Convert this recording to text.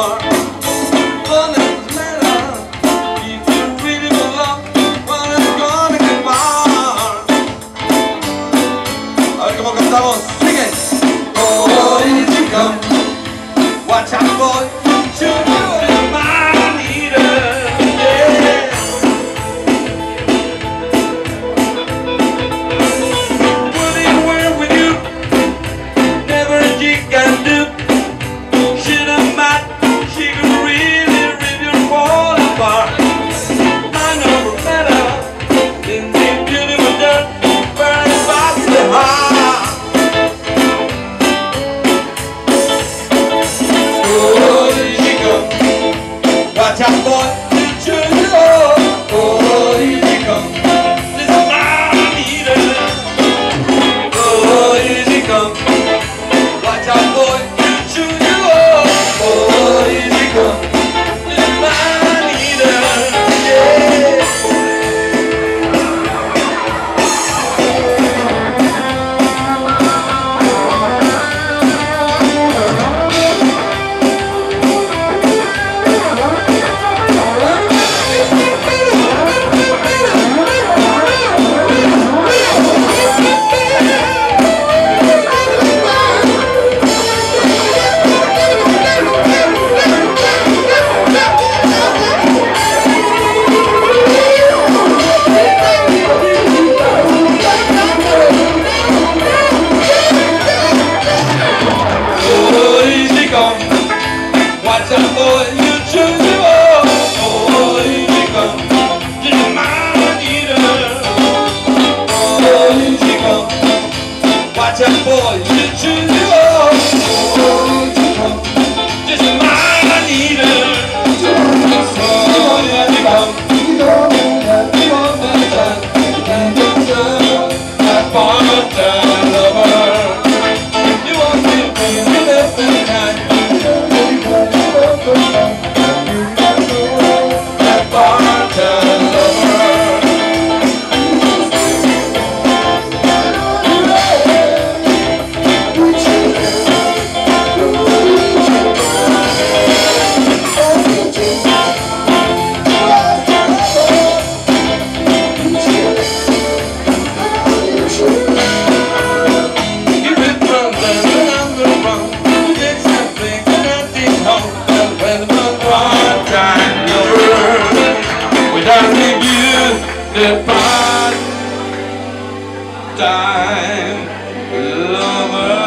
bar. One is matter if you really love, well, it's gonna get far. A ver cómo cantamos. Sigue. Oh, easy come. Watch out, boy. Watch out, boy, oh, easy come. This is my leader. Oh, easy come. Watch out, boy, oh, easy come. This is my leader. Yeah. Watch out, boy, you choose your own. Oh, easy come. This is my leader. Oh, easy come. Watch out, boy, you choose your own. Oh, easy come. This is my leader. Oh, easy come. That part-time lover. You want to be left behind. The part-time lover.